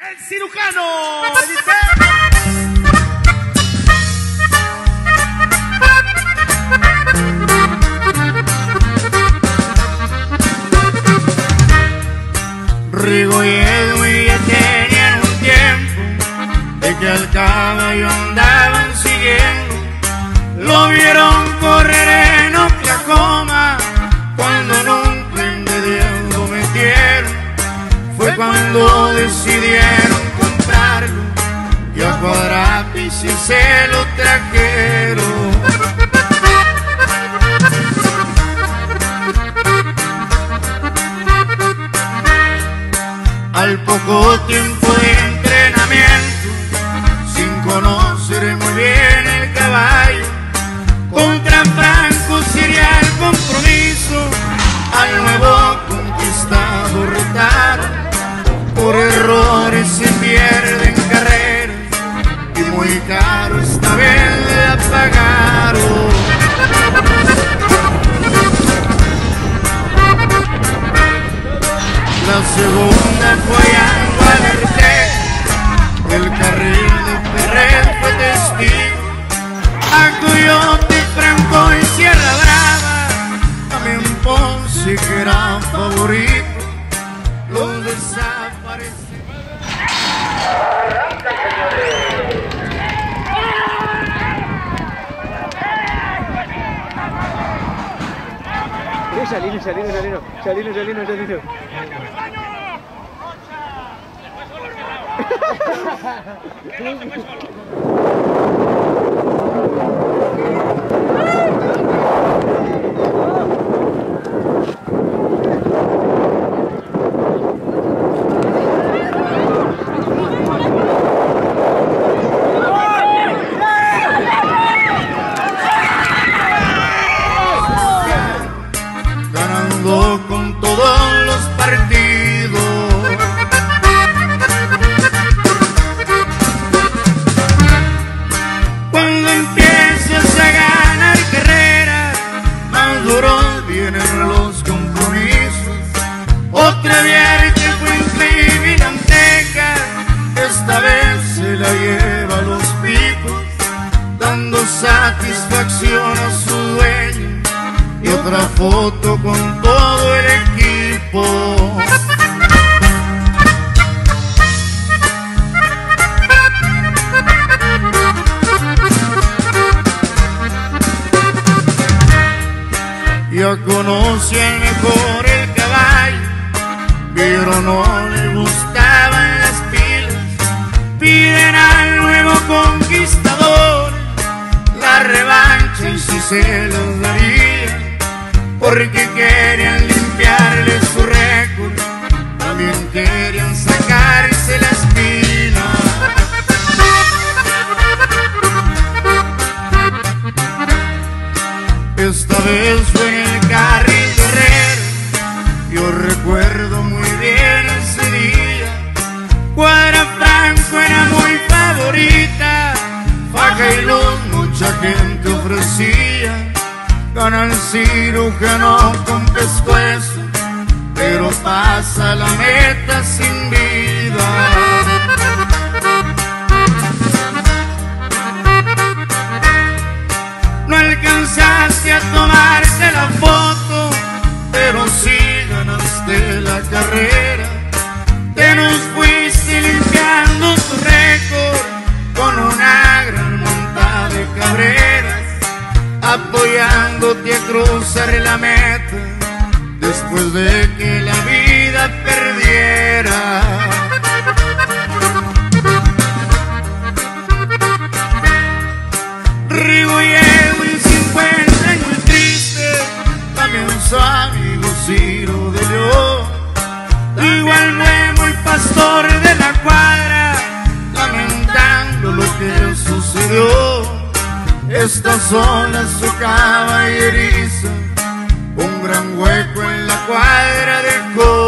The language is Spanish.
El cirujano. Dice. Rigo y Edwin ya tenían un tiempo de que al caballo andaban siguiendo. Lo vieron correr en Oklahoma cuando en un tren de 10 lo metieron. Fue cuando decidieron comprarlo y a Cuadrapis y se lo trajeron. Al poco tiempo de entrenamiento, sin conocer muy bien el caballo, contra Franco sería el compromiso. Al nuevo conquistador retaron. Por errores se pierden carreras y muy caro esta vez la pagaron. La segunda fue en Guadalajara, el carril de Ferrer fue testigo. A Coyote, Franco y Sierra Brava, también Ponce que era favorito, los desaparecen. Salino. Ganando con todos los partidos. Cuando empiezas a ganar carreras, más duros vienen los compromisos. Otra vierte fue en Cleveland, Texas, esta vez se la lleva a los picos, dando satisfacción a su dueño. Y otra foto con todo el equipo. Ya conocían mejor el caballo, pero no le gustaban las pilas. Piden al nuevo conquistador la revancha y si se los daría, porque querían limpiarle su récord, también querían sacarse la espina. Esta vez fue en el carril de Herrera, yo recuerdo muy bien ese día. Cuadra Franco era muy favorita, faja y luz mucha gente ofrecía. Gana el cirujano con pescuezo, pero pasa la meta sin vida. No alcanzaste a tomarte la foto, pero sí ganaste la carrera. Te nos fuiste limpiando tu récord con una gran montada de cabreras, apoyándote a cruzar la meta después de que la vida perdiera. Rigo y Edwin se encuentran muy tristes, también su amigo Ciro de León, igual Memo el pastor de la cuadra, lamentando lo que sucedió. Esta sola su caballeriza, un gran hueco en la cuadra dejó.